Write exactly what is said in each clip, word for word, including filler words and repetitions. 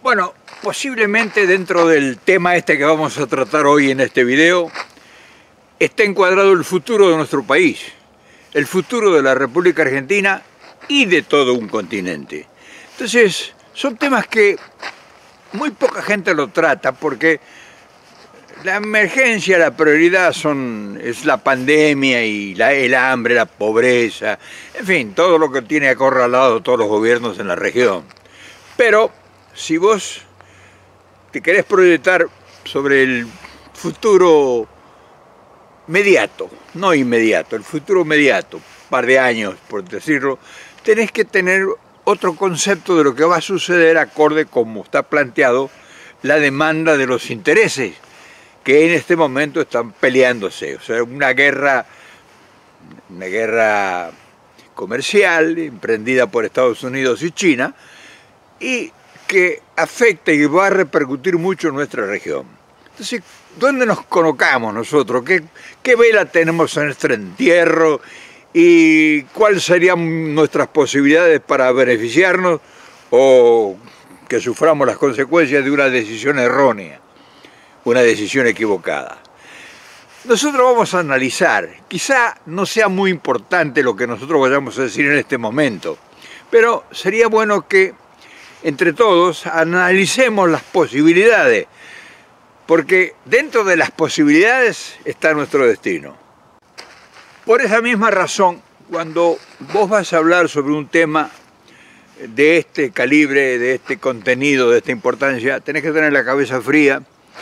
Bueno, posiblemente dentro del tema este que vamos a tratar hoy en este video, está encuadrado el futuro de nuestro país, el futuro de la República Argentina y de todo un continente. Entonces, son temas que muy poca gente lo trata porque la emergencia, la prioridad son, es la pandemia y la, el hambre, la pobreza, en fin, todo lo que tiene acorralado todos los gobiernos en la región. Pero si vos te querés proyectar sobre el futuro mediato, no inmediato, el futuro mediato, un par de años por decirlo, tenés que tener otro concepto de lo que va a suceder acorde como está planteado la demanda de los intereses que en este momento están peleándose. O sea, una guerra, una guerra comercial emprendida por Estados Unidos y China y que afecta y va a repercutir mucho en nuestra región. Entonces, ¿dónde nos colocamos nosotros? ¿Qué, qué vela tenemos en nuestro entierro? ¿Y cuáles serían nuestras posibilidades para beneficiarnos o que suframos las consecuencias de una decisión errónea, una decisión equivocada? Nosotros vamos a analizar, quizá no sea muy importante lo que nosotros vayamos a decir en este momento, pero sería bueno que entre todos analicemos las posibilidades, porque dentro de las posibilidades está nuestro destino. Por esa misma razón, cuando vos vas a hablar sobre un tema de este calibre, de este contenido, de esta importancia, tenés que tener la cabeza fría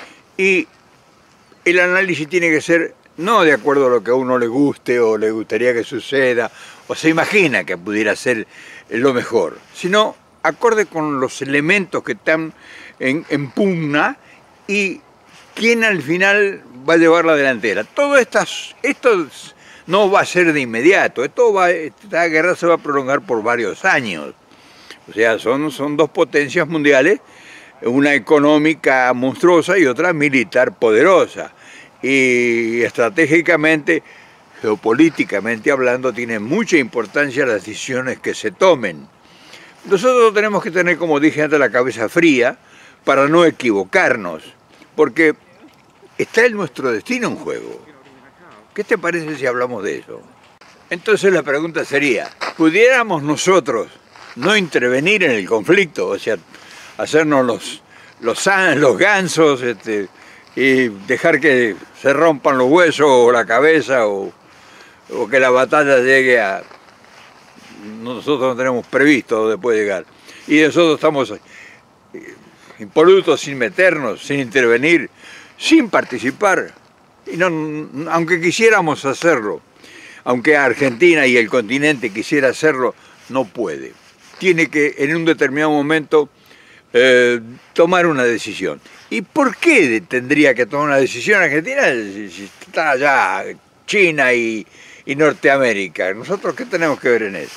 y el análisis tiene que ser no de acuerdo a lo que a uno le guste o le gustaría que suceda o se imagina que pudiera ser lo mejor, sino acorde con los elementos que están en, en pugna y quién al final va a llevar la delantera. Todo estas, esto no va a ser de inmediato, esto va, esta guerra se va a prolongar por varios años. O sea, son, son dos potencias mundiales, una económica monstruosa y otra militar poderosa. Y estratégicamente, geopolíticamente hablando, tiene mucha importancia las decisiones que se tomen. Nosotros tenemos que tener, como dije antes, la cabeza fría para no equivocarnos, porque está en nuestro destino en juego. ¿Qué te parece si hablamos de eso? Entonces la pregunta sería, ¿pudiéramos nosotros no intervenir en el conflicto? O sea, hacernos los, los, los gansos este, y dejar que se rompan los huesos o la cabeza o, o que la batalla llegue a... Nosotros no tenemos previsto dónde puede llegar. Y nosotros estamos impolutos, sin meternos, sin intervenir, sin participar. Y no, aunque quisiéramos hacerlo, aunque Argentina y el continente quisiera hacerlo, no puede. Tiene que en un determinado momento eh, tomar una decisión. ¿Y por qué tendría que tomar una decisión Argentina si está allá China y, y Norteamérica? ¿Nosotros qué tenemos que ver en eso?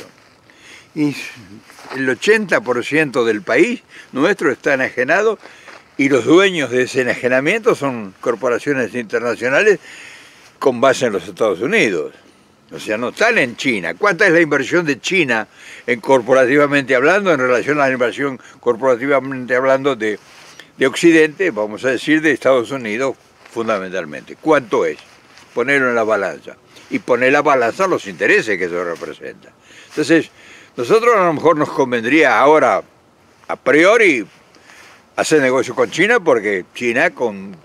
Y el ochenta por ciento del país nuestro está enajenado y los dueños de ese enajenamiento son corporaciones internacionales con base en los Estados Unidos. O sea, no están en China. ¿Cuánta es la inversión de China en corporativamente hablando en relación a la inversión corporativamente hablando de, de Occidente, vamos a decir de Estados Unidos fundamentalmente? ¿Cuánto es? Ponerlo en la balanza. Y poner la balanza los intereses que eso representa. Entonces, nosotros a lo mejor nos convendría ahora, a priori, hacer negocio con China, porque China, con,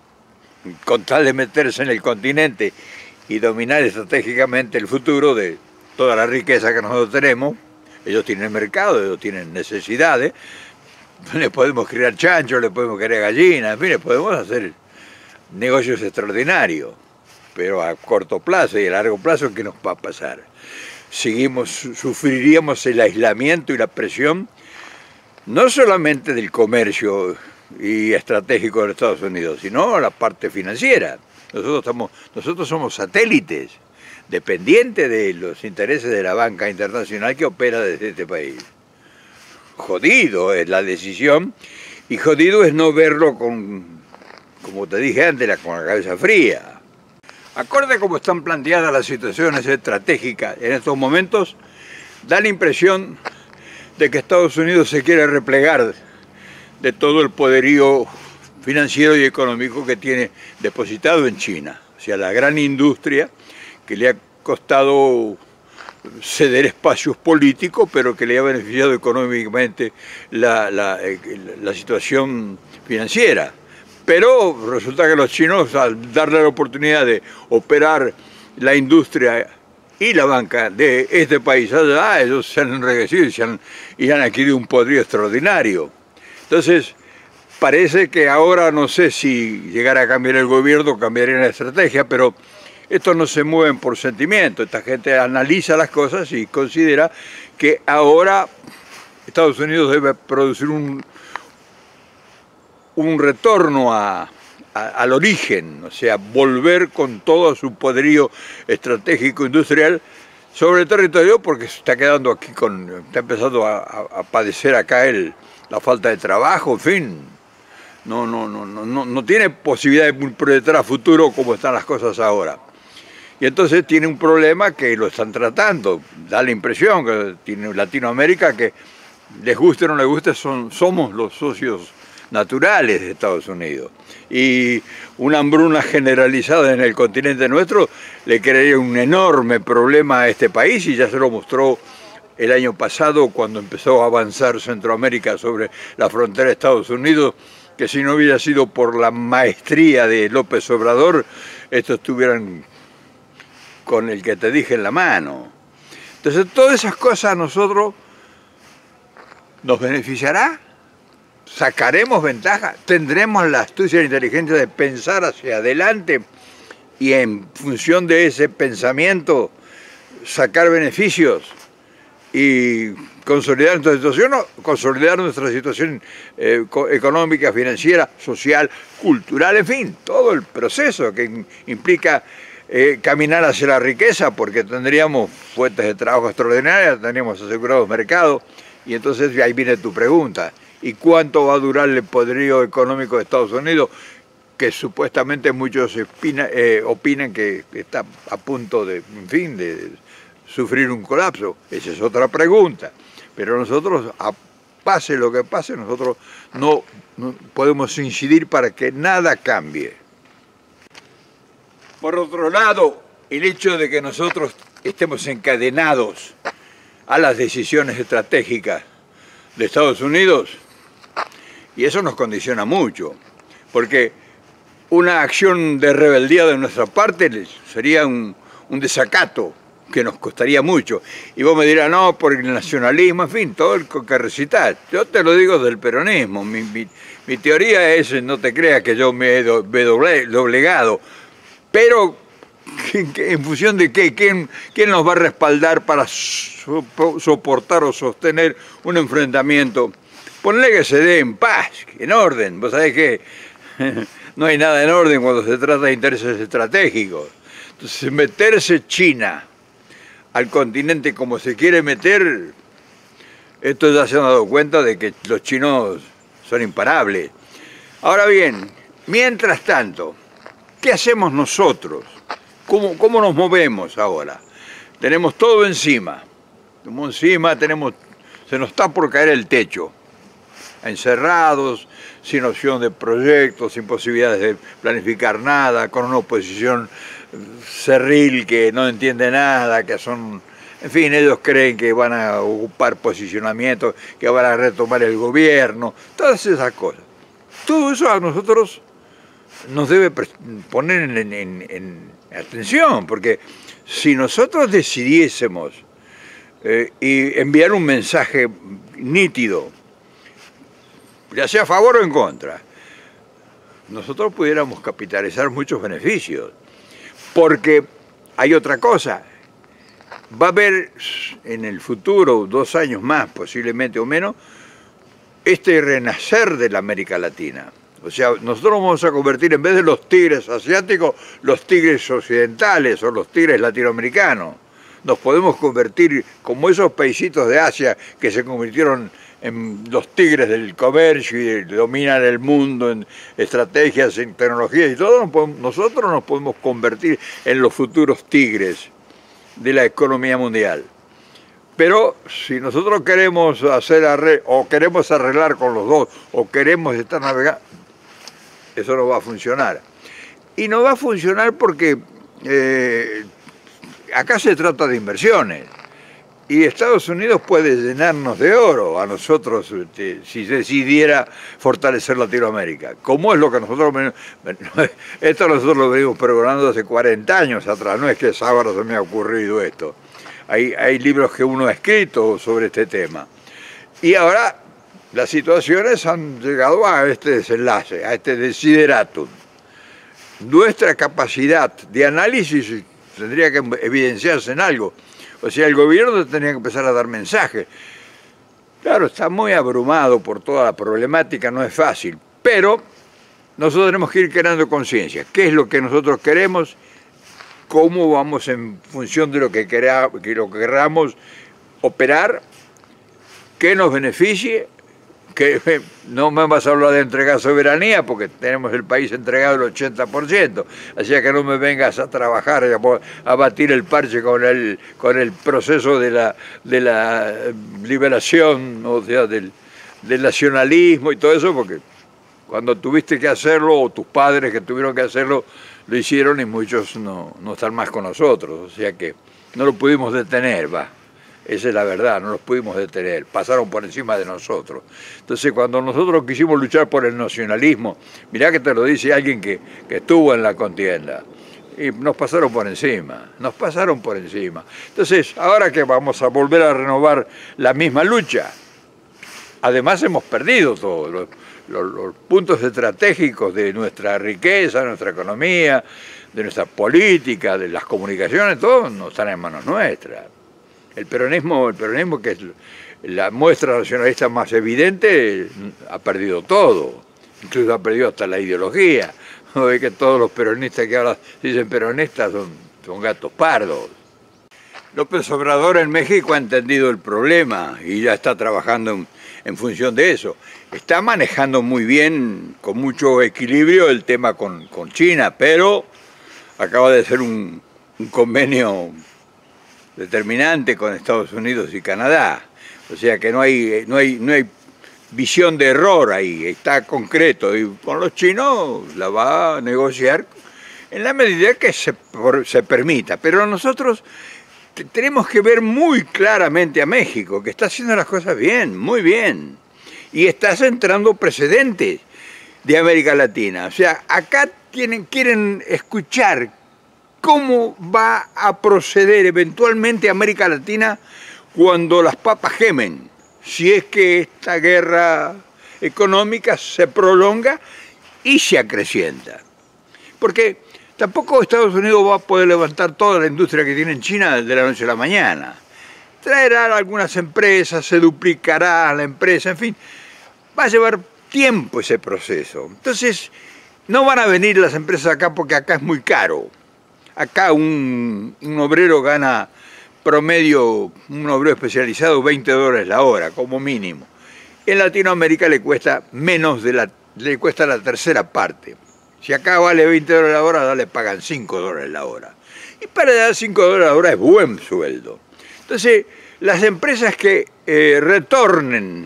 con tal de meterse en el continente y dominar estratégicamente el futuro de toda la riqueza que nosotros tenemos, ellos tienen mercado, ellos tienen necesidades, le podemos criar chanchos, le podemos criar gallinas, en fin, le podemos hacer negocios extraordinarios, pero a corto plazo y a largo plazo, ¿qué nos va a pasar? Seguimos, sufriríamos el aislamiento y la presión no solamente del comercio y estratégico de los Estados Unidos, sino la parte financiera. Nosotros, estamos, nosotros somos satélites, dependientes de los intereses de la banca internacional que opera desde este país. Jodido es la decisión y jodido es no verlo con, como te dije antes, con la cabeza fría. Acorde a cómo están planteadas las situaciones estratégicas en estos momentos, da la impresión de que Estados Unidos se quiere replegar de todo el poderío financiero y económico que tiene depositado en China. O sea, la gran industria que le ha costado ceder espacios políticos, pero que le ha beneficiado económicamente la, la, la situación financiera. Pero resulta que los chinos, al darle la oportunidad de operar la industria y la banca de este país allá, ellos se han enriquecido y, se han, y han adquirido un poderío extraordinario. Entonces, parece que ahora, no sé si llegara a cambiar el gobierno, cambiaría la estrategia, pero estos no se mueven por sentimiento. Esta gente analiza las cosas y considera que ahora Estados Unidos debe producir un, un retorno a, a, al origen, o sea, volver con todo su poderío estratégico industrial sobre el territorio, porque se está quedando aquí con, está empezando a, a, a padecer acá el, la falta de trabajo, en fin. No, no, no, no, no tiene posibilidad de proyectar a futuro como están las cosas ahora. Y entonces tiene un problema que lo están tratando. Da la impresión que tiene Latinoamérica, que les guste o no les guste, son, somos los socios naturales de Estados Unidos. Y una hambruna generalizada en el continente nuestro le crearía un enorme problema a este país, y ya se lo mostró el año pasado cuando empezó a avanzar Centroamérica sobre la frontera de Estados Unidos, que si no hubiera sido por la maestría de López Obrador, estos estuvieran con el que te dije en la mano. Entonces, todas esas cosas a nosotros nos beneficiará, sacaremos ventaja, tendremos la astucia e inteligencia de pensar hacia adelante y en función de ese pensamiento sacar beneficios y consolidar nuestra situación, no, consolidar nuestra situación eh, económica, financiera, social, cultural, en fin, todo el proceso que implica Eh, caminar hacia la riqueza, porque tendríamos fuentes de trabajo extraordinarias, tendríamos asegurados mercados, y entonces ahí viene tu pregunta, ¿y cuánto va a durar el poderío económico de Estados Unidos? Que supuestamente muchos opina, eh, opinan que está a punto de, en fin, de sufrir un colapso. Esa es otra pregunta, pero nosotros, a pase lo que pase, nosotros no, no podemos incidir para que nada cambie. Por otro lado, el hecho de que nosotros estemos encadenados a las decisiones estratégicas de Estados Unidos, y eso nos condiciona mucho, porque una acción de rebeldía de nuestra parte sería un, un desacato que nos costaría mucho. Y vos me dirás, no, por el nacionalismo, en fin, todo el que recitar. Yo te lo digo del peronismo, mi, mi, mi teoría es, no te creas que yo me he doblegado, pero ¿en función de qué? ¿Quién, quién nos va a respaldar para soportar o sostener un enfrentamiento? Ponle que se dé en paz, en orden. Vos sabés que no hay nada en orden cuando se trata de intereses estratégicos. Entonces, meterse China al continente como se quiere meter, esto ya se han dado cuenta de que los chinos son imparables. Ahora bien, mientras tanto, ¿qué hacemos nosotros? ¿Cómo, cómo nos movemos ahora? Tenemos todo encima. Como encima tenemos, se nos está por caer el techo. Encerrados, sin opción de proyectos, sin posibilidades de planificar nada, con una oposición cerril que no entiende nada, que son... En fin, ellos creen que van a ocupar posicionamientos, que van a retomar el gobierno, todas esas cosas. Todo eso a nosotros nos debe poner en, en, en atención, porque si nosotros decidiésemos eh, y enviar un mensaje nítido, ya sea a favor o en contra, nosotros pudiéramos capitalizar muchos beneficios, porque hay otra cosa, va a haber en el futuro, dos años más posiblemente o menos, este renacer de la América Latina. O sea, nosotros vamos a convertir, en vez de los tigres asiáticos, los tigres occidentales o los tigres latinoamericanos. Nos podemos convertir como esos paisitos de Asia que se convirtieron en los tigres del comercio y dominan el mundo en estrategias, en tecnologías y todo. Nosotros nos podemos convertir en los futuros tigres de la economía mundial. Pero si nosotros queremos hacer arreglo, o queremos arreglar con los dos, o queremos estar navegando, eso no va a funcionar. Y no va a funcionar porque eh, acá se trata de inversiones. Y Estados Unidos puede llenarnos de oro a nosotros este, si decidiera fortalecer Latinoamérica. Como es lo que nosotros... Esto nosotros lo venimos pregonando hace cuarenta años atrás, no es que ahora se me ha ocurrido esto. Hay, hay libros que uno ha escrito sobre este tema. Y ahora las situaciones han llegado a este desenlace, a este desideratum. Nuestra capacidad de análisis tendría que evidenciarse en algo. O sea, el gobierno tendría que empezar a dar mensajes. Claro, está muy abrumado por toda la problemática, no es fácil. Pero nosotros tenemos que ir creando conciencia. ¿Qué es lo que nosotros queremos? ¿Cómo vamos en función de lo que, quera, que lo que queramos operar? ¿Qué nos beneficie? Que no me vas a hablar de entregar soberanía porque tenemos el país entregado el ochenta por ciento, así que no me vengas a trabajar a, a batir el parche con el, con el proceso de la, de la liberación, o sea, del, del nacionalismo y todo eso, porque cuando tuviste que hacerlo, o tus padres que tuvieron que hacerlo, lo hicieron y muchos no, no están más con nosotros, o sea que no lo pudimos detener, va. Esa es la verdad, no los pudimos detener, pasaron por encima de nosotros. Entonces, cuando nosotros quisimos luchar por el nacionalismo, mirá que te lo dice alguien que, que estuvo en la contienda, y nos pasaron por encima, nos pasaron por encima. Entonces, ahora que vamos a volver a renovar la misma lucha, además hemos perdido todos los, los, los puntos estratégicos de nuestra riqueza, nuestra economía, de nuestra política, de las comunicaciones, todo no están en manos nuestras. El peronismo, el peronismo, que es la muestra nacionalista más evidente, ha perdido todo, incluso ha perdido hasta la ideología. No ve que todos los peronistas que ahora dicen peronistas son, son gatos pardos. López Obrador en México ha entendido el problema y ya está trabajando en, en función de eso. Está manejando muy bien, con mucho equilibrio, el tema con, con China, pero acaba de hacer un, un convenio determinante con Estados Unidos y Canadá, o sea que no hay, no hay, no hay visión de error ahí, está concreto, y con los chinos la va a negociar en la medida que se, se permita, pero nosotros tenemos que ver muy claramente a México, que está haciendo las cosas bien, muy bien, y está centrando precedentes de América Latina, o sea, acá tienen, quieren escuchar cómo va a proceder eventualmente América Latina cuando las papas gemen, si es que esta guerra económica se prolonga y se acrecienta. Porque tampoco Estados Unidos va a poder levantar toda la industria que tiene en China de la noche a la mañana. Traerá algunas empresas, se duplicará la empresa, en fin, va a llevar tiempo ese proceso. Entonces, no van a venir las empresas acá porque acá es muy caro. Acá un, un obrero gana promedio, un obrero especializado, veinte dólares la hora, como mínimo. En Latinoamérica le cuesta menos de la, le cuesta la tercera parte. Si acá vale veinte dólares la hora, le pagan cinco dólares la hora. Y para dar cinco dólares la hora es buen sueldo. Entonces, las empresas que eh, retornen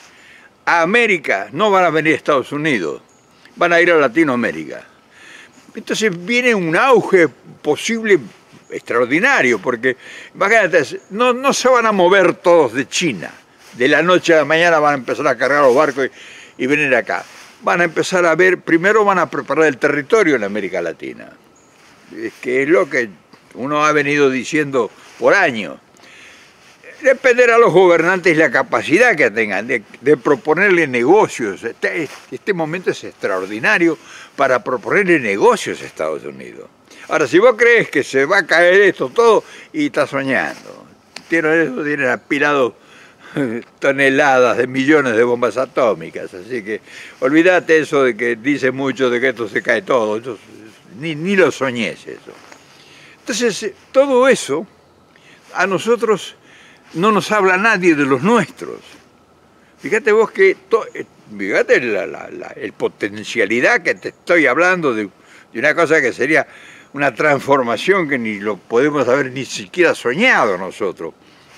a América no van a venir a Estados Unidos, van a ir a Latinoamérica. Entonces viene un auge posible extraordinario, porque imagínate, no, no se van a mover todos de China. De la noche a la mañana van a empezar a cargar los barcos y, y venir acá. Van a empezar a ver, primero van a preparar el territorio en América Latina, que es lo que uno ha venido diciendo por años. Depender a los gobernantes la capacidad que tengan de, de proponerle negocios. Este, este momento es extraordinario para proponerle negocios a Estados Unidos. Ahora, si vos crees que se va a caer esto todo, y estás soñando. Tienen eso, tienen apilado toneladas de millones de bombas atómicas, así que olvídate eso de que dice mucho de que esto se cae todo, eso, ni, ni lo soñés eso. Entonces, todo eso a nosotros no nos habla nadie de los nuestros. Fíjate vos que, to, fíjate la, la, la el potencialidad que te estoy hablando de, de una cosa que sería una transformación que ni lo podemos haber ni siquiera soñado nosotros.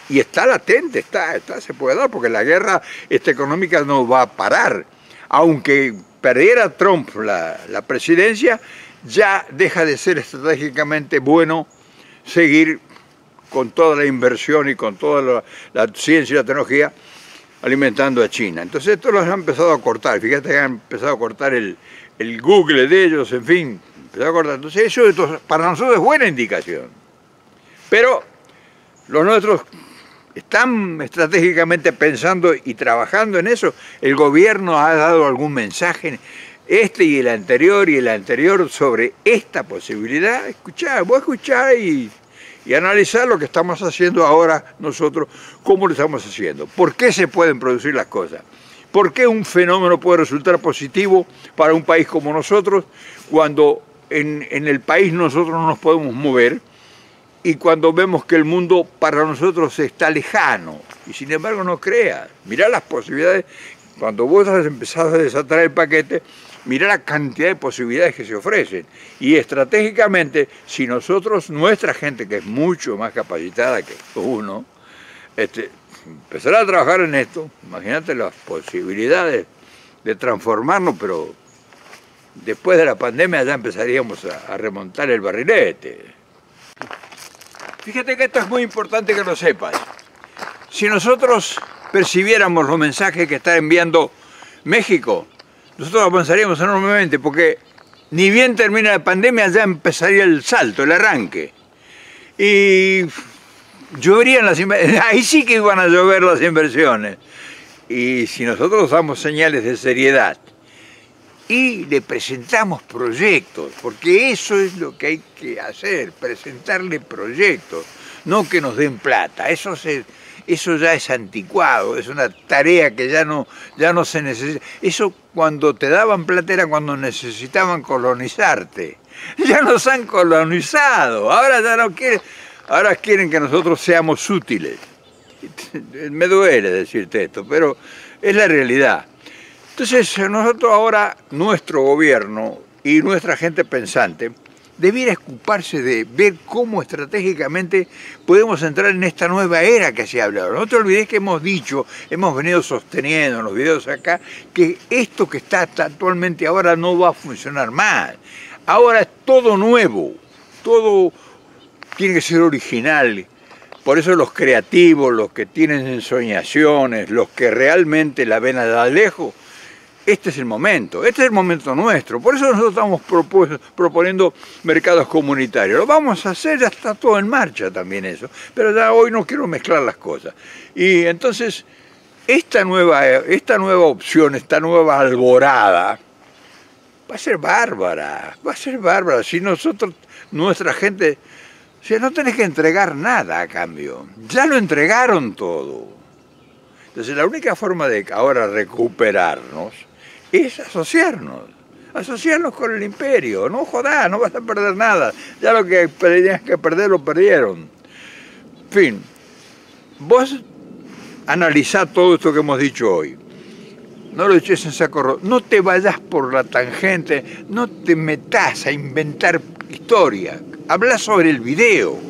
y está latente, está, está, se puede dar, porque la guerra esta económica no va a parar. Aunque perdiera Trump la, la presidencia, ya deja de ser estratégicamente bueno seguir con toda la inversión y con toda la, la ciencia y la tecnología alimentando a China. Entonces esto los han empezado a cortar, fíjate que han empezado a cortar el, el Google de ellos, en fin, empezado a cortar. Entonces eso para nosotros es buena indicación. Pero los nuestros están estratégicamente pensando y trabajando en eso. El gobierno ha dado algún mensaje, este y el anterior y el anterior, sobre esta posibilidad. Escuchar, voy a escuchar y... y analizar lo que estamos haciendo ahora nosotros, cómo lo estamos haciendo, por qué se pueden producir las cosas, por qué un fenómeno puede resultar positivo para un país como nosotros, cuando en, en el país nosotros no nos podemos mover, y cuando vemos que el mundo para nosotros está lejano, y sin embargo no creas, mirá las posibilidades, cuando vos has empezado a desatar el paquete, mirá la cantidad de posibilidades que se ofrecen. Y estratégicamente, si nosotros, nuestra gente, que es mucho más capacitada que uno, este, empezará a trabajar en esto, imagínate las posibilidades de transformarnos, pero después de la pandemia ya empezaríamos a, a remontar el barrilete. Fíjate que esto es muy importante que lo sepas. Si nosotros percibiéramos los mensajes que está enviando México, nosotros avanzaríamos enormemente, porque ni bien termina la pandemia ya empezaría el salto, el arranque. Y lloverían las inversiones, ahí sí que iban a llover las inversiones. Y si nosotros damos señales de seriedad y le presentamos proyectos, porque eso es lo que hay que hacer, presentarle proyectos, no que nos den plata, eso se... Eso ya es anticuado, es una tarea que ya no, ya no se necesita. Eso cuando te daban plata era cuando necesitaban colonizarte. Ya nos han colonizado, ahora ya no quieren, ahora quieren que nosotros seamos útiles. Me duele decirte esto, pero es la realidad. Entonces nosotros ahora, nuestro gobierno y nuestra gente pensante, debiera ocuparse de ver cómo estratégicamente podemos entrar en esta nueva era que se ha hablado. No te olvides que hemos dicho, hemos venido sosteniendo en los videos acá, que esto que está actualmente ahora no va a funcionar más. Ahora es todo nuevo, todo tiene que ser original. Por eso los creativos, los que tienen ensoñaciones, los que realmente la ven allá lejos, este es el momento, este es el momento nuestro. Por eso nosotros estamos proponiendo mercados comunitarios. Lo vamos a hacer, ya está todo en marcha también eso. Pero ya hoy no quiero mezclar las cosas. Y entonces, esta nueva, esta nueva opción, esta nueva alborada, va a ser bárbara, va a ser bárbara. Si nosotros, nuestra gente, o sea, no tenés que entregar nada a cambio. Ya lo entregaron todo. Entonces, la única forma de ahora recuperarnos es asociarnos, asociarnos con el imperio. No jodás, no vas a perder nada. Ya lo que tenías que perder, lo perdieron. En fin, vos analizá todo esto que hemos dicho hoy. No lo eches en saco roto. No te vayas por la tangente, no te metas a inventar historia. Habla sobre el video.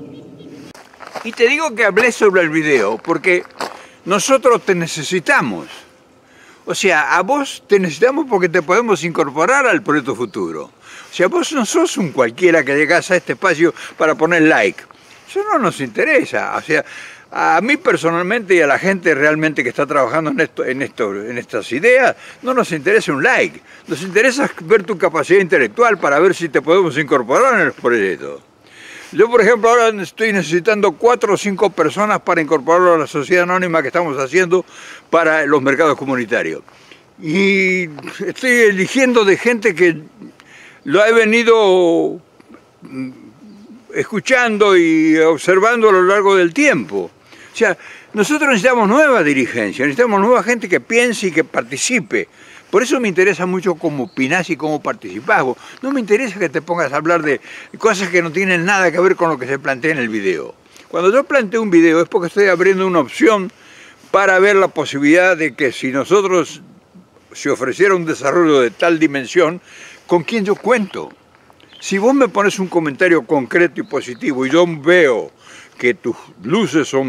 Y te digo que hablé sobre el video porque nosotros te necesitamos. O sea, a vos te necesitamos porque te podemos incorporar al proyecto futuro. O sea, vos no sos un cualquiera que llegás a este espacio para poner like. Eso no nos interesa. O sea, a mí personalmente y a la gente realmente que está trabajando en, esto, en, esto, en estas ideas, no nos interesa un like. Nos interesa ver tu capacidad intelectual para ver si te podemos incorporar en el proyecto. Yo, por ejemplo, ahora estoy necesitando cuatro o cinco personas para incorporarlo a la sociedad anónima que estamos haciendo para los mercados comunitarios. Y estoy eligiendo de gente que lo he venido escuchando y observando a lo largo del tiempo. O sea, nosotros necesitamos nueva dirigencia, necesitamos nueva gente que piense y que participe. Por eso me interesa mucho cómo opinás y cómo participás vos. No me interesa que te pongas a hablar de cosas que no tienen nada que ver con lo que se plantea en el video. Cuando yo planteo un video es porque estoy abriendo una opción para ver la posibilidad de que si nosotros se ofreciera un desarrollo de tal dimensión, ¿con quién yo cuento? Si vos me pones un comentario concreto y positivo y yo veo que tus luces son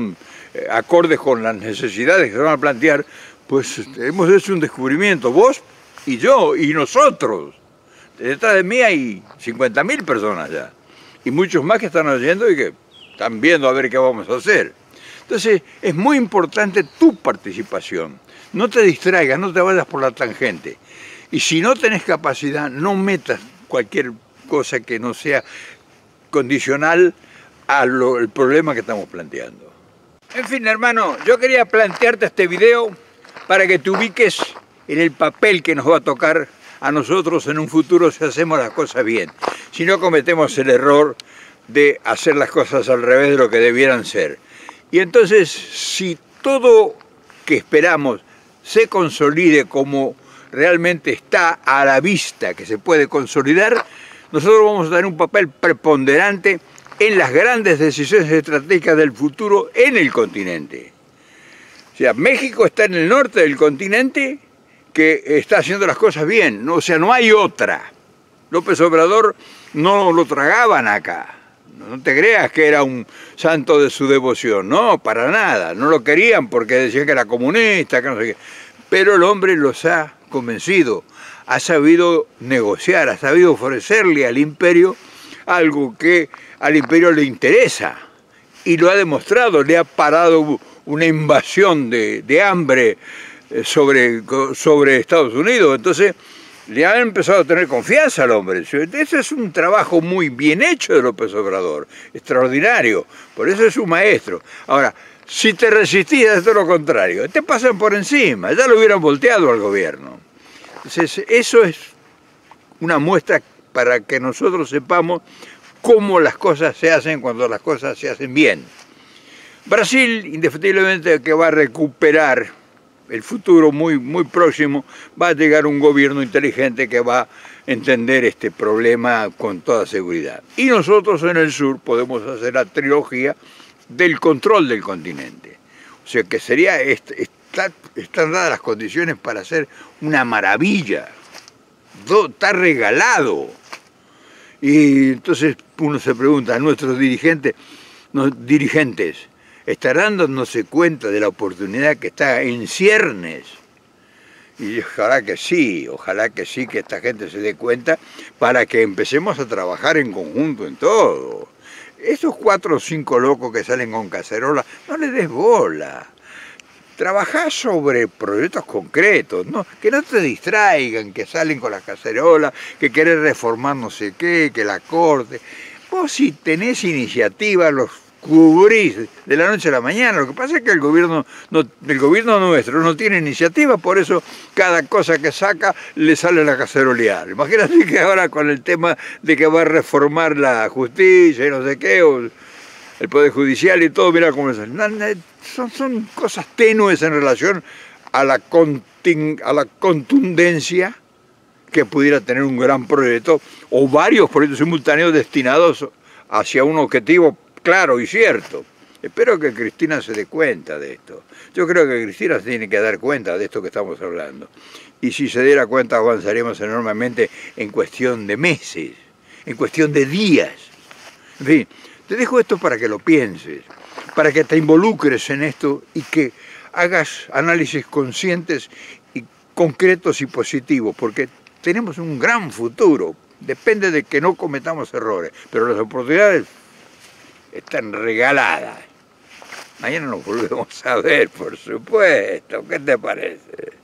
eh, acordes con las necesidades que se van a plantear, pues hemos hecho un descubrimiento, vos y yo y nosotros. Detrás de mí hay cincuenta mil personas ya, y muchos más que están oyendo y que están viendo a ver qué vamos a hacer. Entonces es muy importante tu participación, no te distraigas, no te vayas por la tangente, y si no tenés capacidad, no metas cualquier cosa que no sea condicional al problema que estamos planteando. En fin, hermano, yo quería plantearte este video para que te ubiques en el papel que nos va a tocar a nosotros en un futuro si hacemos las cosas bien, si no cometemos el error de hacer las cosas al revés de lo que debieran ser. Y entonces, si todo que esperamos se consolide como realmente está a la vista que se puede consolidar, nosotros vamos a tener un papel preponderante en las grandes decisiones estratégicas del futuro en el continente. O sea, México está en el norte del continente que está haciendo las cosas bien, o sea, no hay otra. López Obrador no lo tragaban acá, no te creas que era un santo de su devoción, no, para nada, no lo querían porque decían que era comunista, que no sé qué, pero el hombre los ha convencido, ha sabido negociar, ha sabido ofrecerle al imperio algo que al imperio le interesa, y lo ha demostrado, le ha parado una invasión de, de hambre sobre, sobre Estados Unidos. Entonces le han empezado a tener confianza al hombre. Ese es un trabajo muy bien hecho de López Obrador, extraordinario, por eso es un maestro. Ahora, si te resistís a hacer lo contrario, te pasan por encima, ya lo hubieran volteado al gobierno. Entonces eso es una muestra para que nosotros sepamos cómo las cosas se hacen cuando las cosas se hacen bien. Brasil, indefectiblemente, que va a recuperar el futuro muy, muy próximo, va a llegar un gobierno inteligente que va a entender este problema con toda seguridad. Y nosotros en el sur podemos hacer la trilogía del control del continente. O sea que sería, está, están dadas las condiciones para hacer una maravilla. Está regalado. Y entonces uno se pregunta, nuestros dirigentes, los dirigentes estarán dándose cuenta de la oportunidad que está en ciernes. Y ojalá que sí, ojalá que sí, que esta gente se dé cuenta para que empecemos a trabajar en conjunto en todo. Esos cuatro o cinco locos que salen con cacerola, no les des bola. Trabajá sobre proyectos concretos, ¿no? Que no te distraigan, que salen con la cacerola, que querés reformar no sé qué, que la corte. Vos si tenés iniciativa, los cubrís de la noche a la mañana. Lo que pasa es que el gobierno, no, el gobierno nuestro no tiene iniciativa, por eso cada cosa que saca le sale la cacerolear. Imagínate que ahora con el tema de que va a reformar la justicia y no sé qué, o el Poder Judicial y todo, mira cómo es. Son, son cosas tenues en relación a la, contin, a la contundencia que pudiera tener un gran proyecto o varios proyectos simultáneos destinados hacia un objetivo claro y cierto. Espero que Cristina se dé cuenta de esto. Yo creo que Cristina se tiene que dar cuenta de esto que estamos hablando. Y si se diera cuenta avanzaríamos enormemente en cuestión de meses, en cuestión de días. En fin, te dejo esto para que lo pienses, para que te involucres en esto y que hagas análisis conscientes y concretos y positivos, porque tenemos un gran futuro. Depende de que no cometamos errores, pero las oportunidades están regaladas. Mañana nos volvemos a ver, por supuesto. ¿Qué te parece?